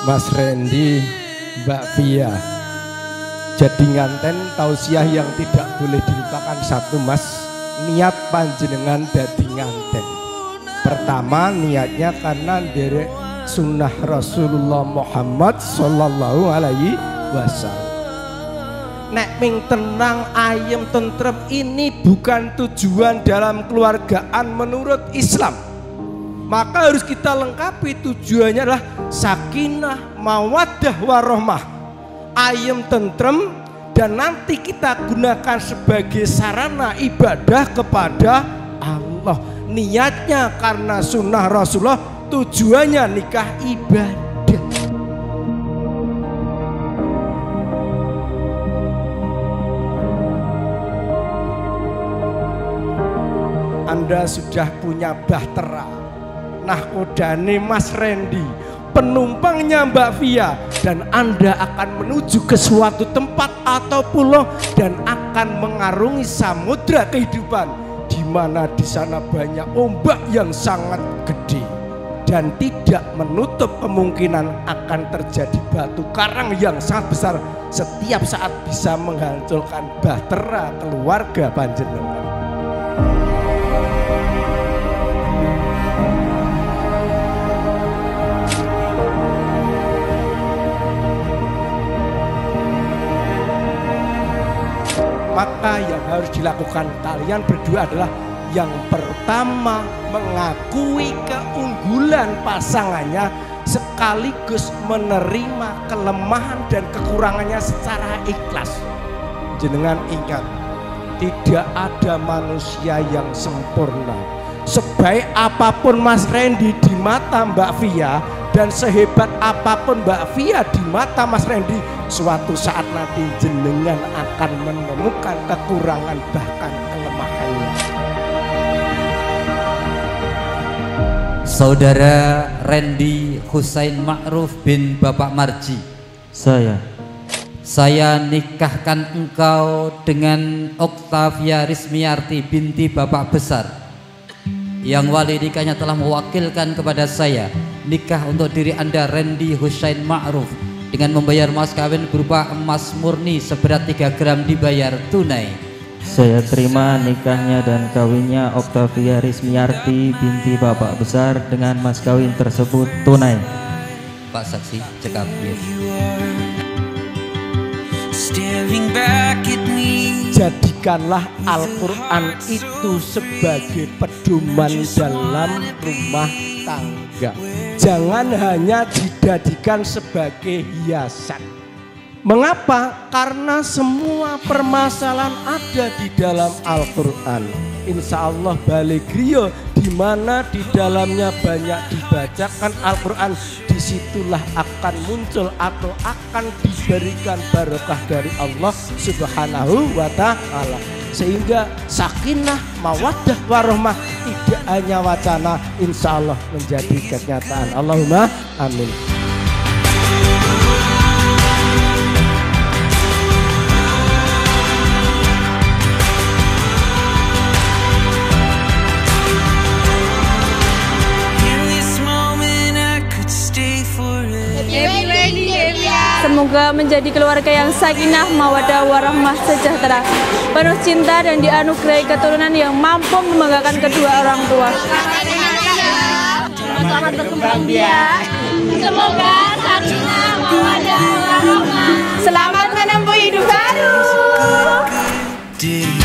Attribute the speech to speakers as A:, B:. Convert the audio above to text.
A: Mas Randy, Mbak Via. Jadi nganten tausiah yang tidak boleh dilupakan satu Mas, niat panjenengan dadi nganten. Pertama niatnya karena derek sunnah Rasulullah Muhammad sallallahu alaihi wasallam. Nek ming tenang ayem tentrem ini bukan tujuan dalam keluargaan menurut Islam. Maka harus kita lengkapi, tujuannya adalah sakinah, mawaddah, warahmah, ayem tentrem, dan nanti kita gunakan sebagai sarana ibadah kepada Allah. Niatnya karena sunnah Rasulullah, tujuannya nikah ibadah. Anda sudah punya bahtera, nahkodane Mas Randy, penumpangnya Mbak Via, dan Anda akan menuju ke suatu tempat atau pulau dan akan mengarungi samudra kehidupan, di mana di sana banyak ombak yang sangat gede dan tidak menutup kemungkinan akan terjadi batu karang yang sangat besar setiap saat bisa menghancurkan bahtera keluarga panjenengan. Maka yang harus dilakukan kalian berdua adalah yang pertama mengakui keunggulan pasangannya sekaligus menerima kelemahan dan kekurangannya secara ikhlas. Jenengan ingat, tidak ada manusia yang sempurna. Sebaik apapun Mas Randy di mata Mbak Via dan sehebat apapun Mbak Via di mata Mas Randy, suatu saat nanti jenengan akan menemukan kekurangan bahkan kelemahannya.
B: Saudara Randy Husain Ma'ruf bin Bapak Marji, saya nikahkan engkau dengan Oktavia Rismiarti binti Bapak Besar, yang wali nikahnya telah mewakilkan kepada saya nikah untuk diri Anda Randy Husain Ma'ruf dengan membayar mas kawin berupa emas murni seberat 3 gram dibayar tunai.
C: Saya terima nikahnya dan kawinnya Oktavia Rismiarti binti Bapak Besar dengan mas kawin tersebut tunai.
B: Pak Saksi, cekap ya.
A: Jadikanlah Al-Quran itu sebagai pedoman dalam rumah tangga. Jangan hanya dijadikan sebagai hiasan. Mengapa? Karena semua permasalahan ada di dalam Al-Quran. Insya Allah balik rio, di mana di dalamnya banyak dibacakan Al-Quran, disitulah akan muncul atau akan diberikan barokah dari Allah Subhanahu wa Ta'ala. Sehingga sakinah, mawaddah, warahmah tidak hanya wacana, insya Allah menjadi kenyataan. Allahumma amin.
D: Semoga menjadi keluarga yang sakinah, mawaddah, warahmah, sejahtera, penuh cinta dan dianugerahi keturunan yang mampu membanggakan kedua orang tua.
E: Selamat berkembang biak. Semoga sakinah, mawaddah, warahmah.
D: Selamat menempuh hidup baru.